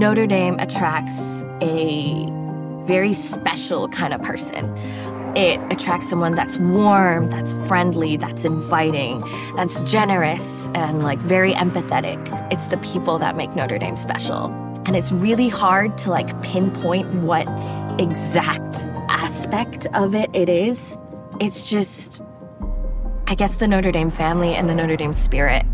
Notre Dame attracts a very special kind of person. It attracts someone that's warm, that's friendly, that's inviting, that's generous, and like very empathetic. It's the people that make Notre Dame special. And it's really hard to like pinpoint what exact aspect of it is. It's just, I guess, the Notre Dame family and the Notre Dame spirit.